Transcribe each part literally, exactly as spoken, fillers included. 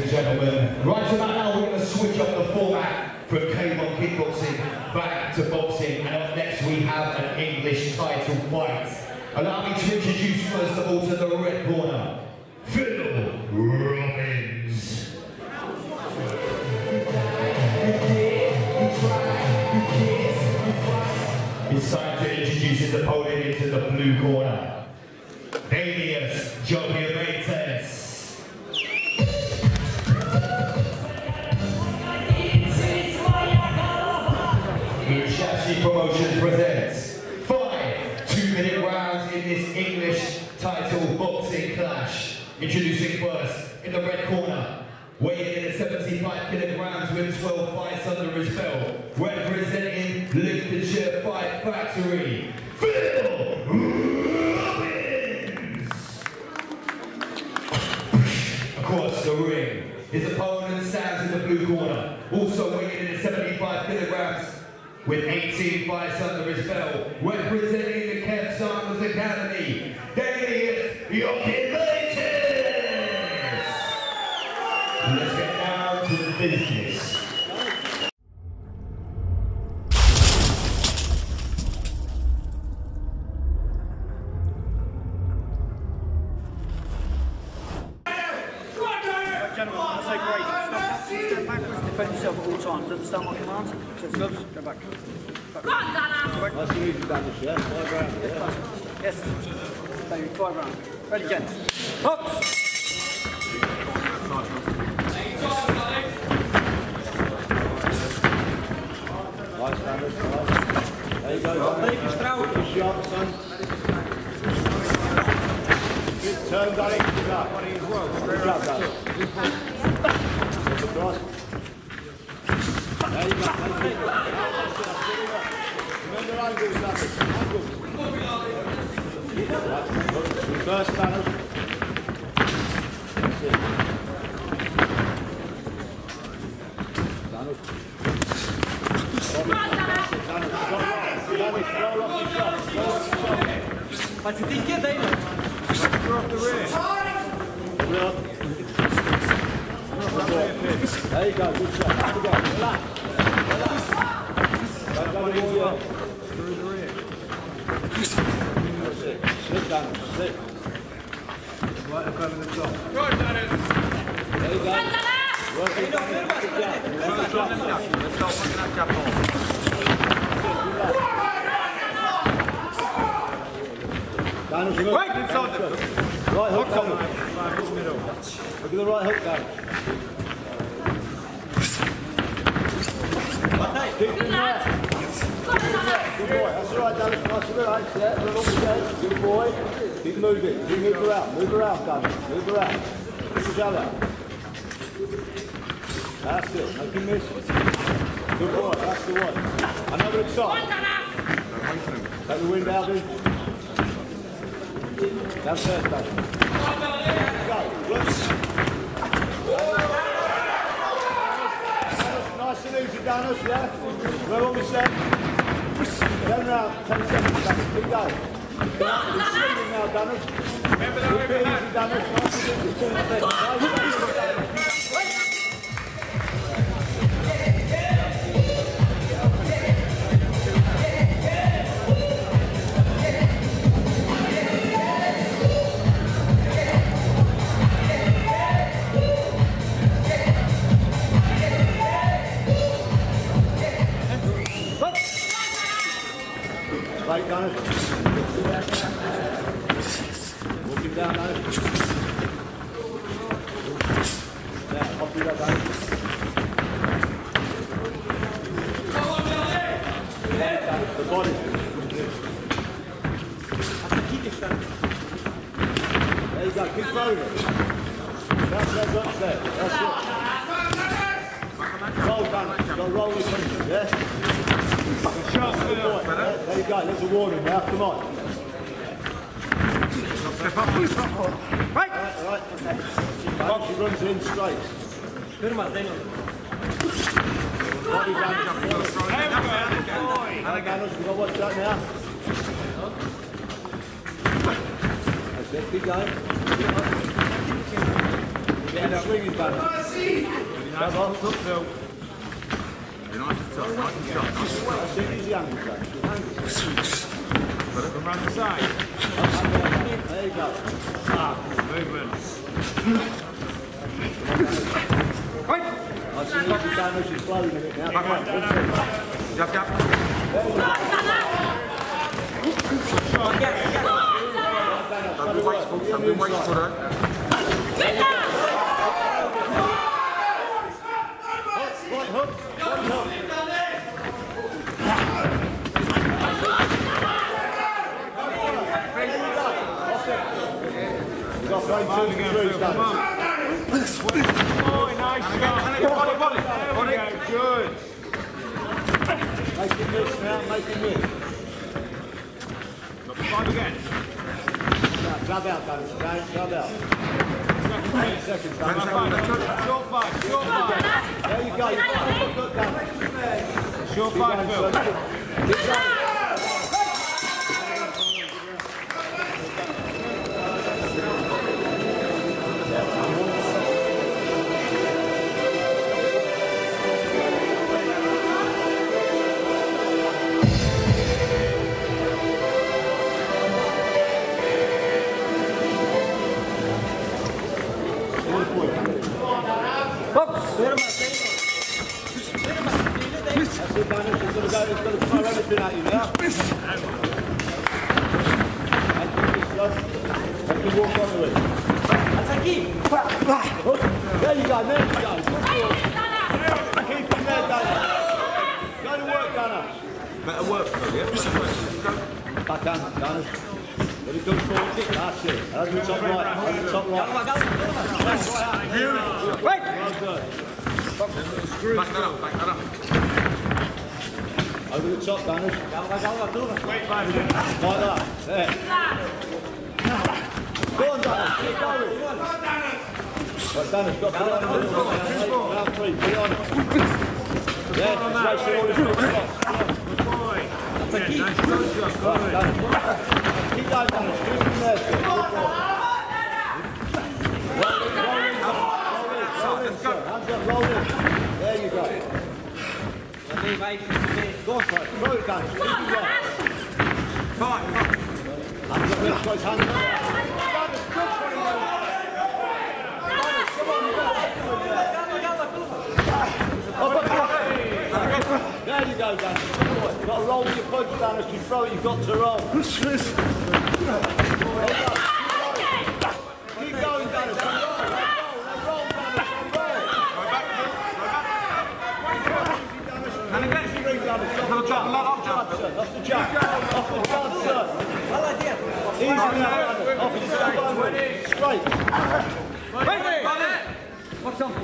and gentlemen. Right about now, we're going to switch up the format from K one kickboxing back to boxing, and up next we have an English title fight. Allow me to introduce first of all to the red corner, Phil Robbins. It's time to introduce his opponent into the blue corner, Damius Joviametes. Musashi Promotions presents five two-minute rounds in this English title boxing clash. Introducing first, in the red corner, weighing in at seventy-five kilograms with twelve fights under his belt, representing Lincolnshire Fight Factory, Phil Robbins! Across the ring, his opponent stands in the blue corner, also weighing in at seventy-five kilograms, with eighteen fights under his belt, representing the Kev Sanders Academy, Damius Joviametes! Let's get down to the business. Gentlemen, I say great. Stop, step backwards, defend yourself at all times. Understand my commands? Says gloves, go back. back. Go on, Dana! That's the easy damage, yeah? Five rounds, yeah? Yes. Maybe five rounds. Ready, gents. Up! Nice, Daniel. Nice. There you go. Take your stroke. Good shot, son. Good turn, Danny. Good job. Good job, Danny. That's across. There you go. Remember angles, Danny. Angles. Reverse, Danny. That's it. Danny. But you didn't get there. You're off the rear. There you go, good shot. There you go, relax. Relax. Don't go to wall. Through the rear. That's it. Slip down, slip. Right up over the top. Right, Dennis. There you go. Working down there. Good job. Let's start putting that cap on. Daniel's good. Right inside them. Right hook, Daniel. Look at the right hook, Daniel. Keep in there. Good boy. That's all right, Daniel. Nice and relaxed. Yeah, run up the gate. Good boy. Keep moving. Keep moving around. Move around, Daniel. Move around. Push each other. That's it. Make him miss. Good boy. That's the one. Another side. Take the wind out, dude. That's it, Dad. Go, look. Nice and easy, Danos, yeah? We're on the set. Ten round, ten seconds, Danos. Keep going. It's swinging now, Danos. Remember that, remember that. Danos. Nice and easy. Turn the thing. Right, Daniel. Walking down, Daniel. Yeah, up you go, Daniel. Yeah, the body. There you go, keep throwing it. That's it, that's it. That's it. Roll, Daniel. Go roll your punches, yeah? Shot, yeah, there you go, there's a warning now, come on. Step up, please. Right! Right, right. Okay. She runs in straight. Good man, Daniel. Body down. Hey, Manos, we've got to watch that now. That's it, keep going. Yeah. and swing his back. Grab on. Nice and tough. Nice and tough. That's it, easy angle, Jack. Got it from around the side. There you go. Ah, movement. Right. I see you can damage his flow in a minute now. Back one. Jab, jab. Don't be wasteful. Don't be wasteful, though. Right hook. Right hook. You've got right two and three, Stan. Oh, nice shot. Body, body. Body. Good. Make him miss now, make him miss. Got the five again. Now, grab out, Dan. Grab out. ten seconds, Dan. Short five. Short five. There you go. You've got to look, Dan. Short five, Phil. Keep going. There you go, there you go. Keep him there, Dana. Go to work, Dana. Better work, though, yeah? Better work. Back down, Dana. Very good forward kick, that's it. Over the top right, over the top right. Right! Well done. Back that up, back that up. Over the top, Dana. Wait five again. Like that, there. Go on, Dana, keep going. Right, Dana's got to put it on the middle. Round three, put it on. Yeah, just make sure all this good stuff. Good boy. That's a key. Nice shot. Right, Dana. Keep going, Dana. Keep him there. Good boy. Roll in, roll in, roll in, roll in, sir. Hands up, roll in. There you go. Go on, sir. Throw it, Dana. Keep it right. Five. Hands up, Rich. Guys, hands up. There you go, Dan. You've got to roll with your punch, Dan. As you throw it, you've got to roll. Keep going, Dan. Roll, roll, roll, Dan. Roll. And again. Off the jab, off the jab, off the jab, sir. Easy now, off the jab, straight. What's on?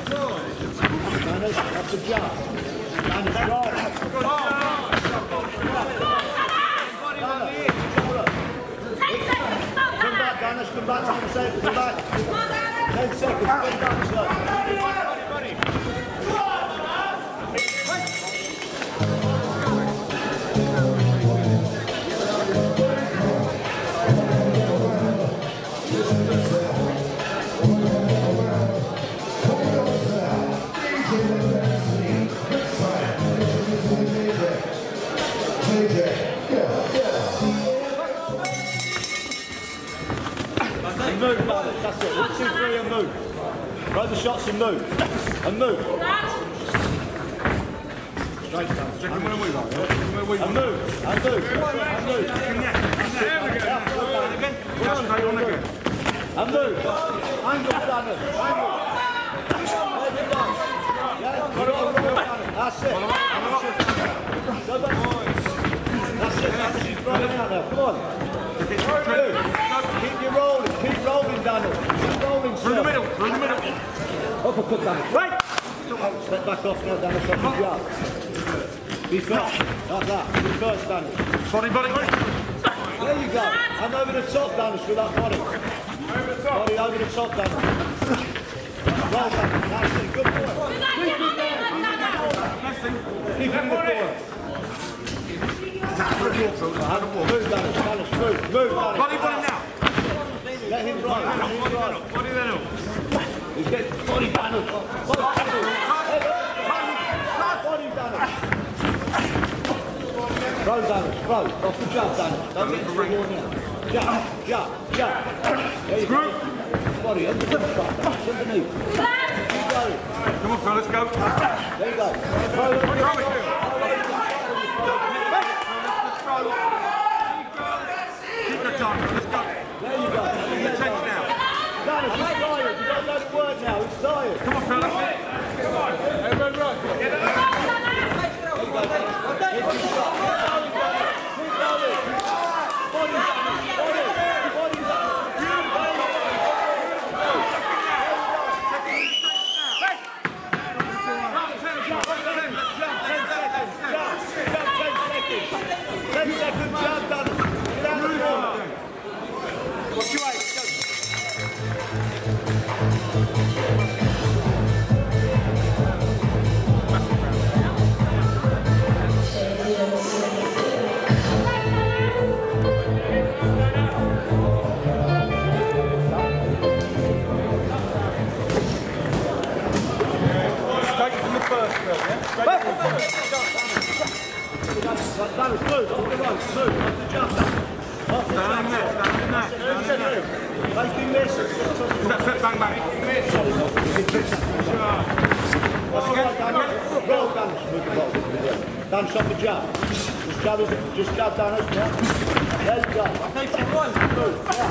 Off the jab. And it's right. Come back, Dennis, come back, ten seconds, come back. ten seconds, come back, sir. And move, Dennis, that's it. One, two, three, and move. Throw the shots and move. And move. Straight down. And move. And move. And move. And move. And move. Angle, Dennis. Angle. That's it. Go back. That's it. That's it. Throw it out now. Come on. Keep you rolling. Keep rolling, Daniel. Keep rolling, sir. Through the middle. Through the middle. Uppercut, Daniel. Right. Step back off now, Daniel. Stop the jab. Be first. Like that. Be first, Daniel. Body, body, body. There you go. And over the top, Daniel, with that body. Over the top. Body over the top, Daniel. Roll, Daniel. That's it. Good boy. Keep him there. Keep him in the corner. Move, Dennis, Dennis, move, move, Dennis. Body, body now. Let him run, let him run. Body then up. He's Get body down. Body down. Roll down. Roll. Off the jump down. Don't get into the wall now. Jump. Jump. Jump. There you go. Body under the front. Underneath. Keep going. Come on, fellas, go. There you go. Roll. Let's go. Keep your time. Let's go. There you go. Let's change now. Dennis, he's tired. You don't know the word now. He's tired. Come on, fellas. Come on. Everyone right. Get it. There you go. Keep going. Keep going. Body down. Body. Body down. Ten seconds, jump, Dennis. Get out of the corner. What's your age? That was good, off the right, smooth, off the jump. Off the Down in there, down in there, down in there. Make him miss. That's it, bang, bang. That's all right, Dennis. Roll, Dennis, with the ball. Dennis off the jump. Just jab, it, just jab, Dennis, yeah. There you go. Take it one. Smooth, yeah.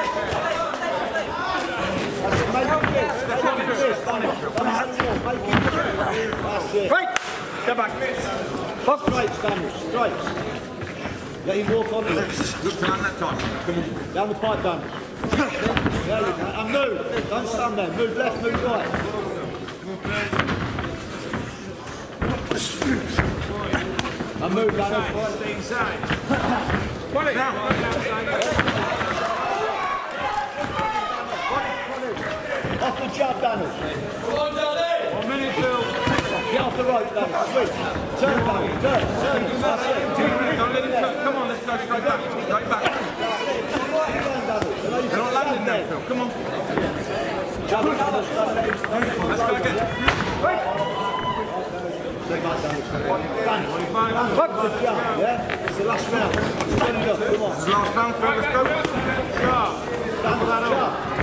That's it, make him miss. Make him miss, Dennis. Dennis, make him miss. That's it. Right, get back. Strikes, Daniel, strikes. Let him walk on you. Look to land that time. Come on. Down the pipe, Daniel. There you go. And move. Don't stand there. Move left, move right. And move, Daniel. Stay inside. Pull it now. Off the jab, Daniel. One minute, Phil. Get off the right, Daniel. Switch. Turn, Daniel. Turn. Turn. That's it. Don't let him turn. Come on, let's go straight back. Straight back. They're not landing there, Phil. Come on. Let's go again. Fuck the jump, yeah? It's the last round. Stand up, come on. It's the last round, Phil. Let's go. Stand that up.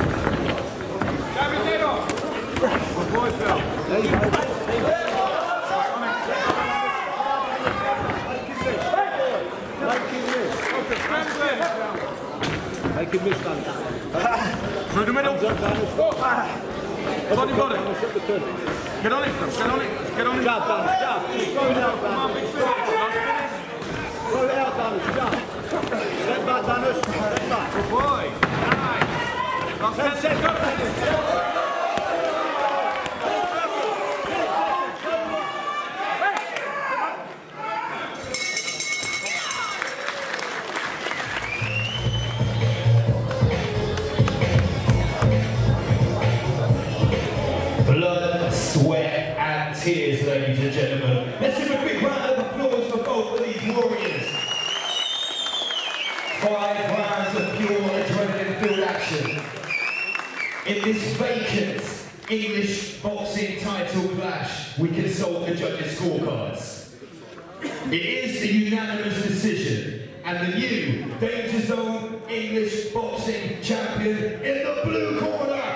Good boy, Phil. There you go. Make him miss, man. Through the middle. Body, body. Get on it, Phil. Get on it. Get on it. Jab, Dennis. Jab. Throw it out, Dennis. Throw it out, Dennis. Jab. Step back, Dennis. Step back. Good boy. Nice. Last ten seconds. Blood, sweat and tears, ladies and gentlemen. Let's give a big round of applause for both of these warriors. Five rounds of pure adrenaline-filled action. In this vacant English boxing title clash, we consult the judges' scorecards. It is a unanimous decision, and the new Danger Zone English boxing champion in the blue corner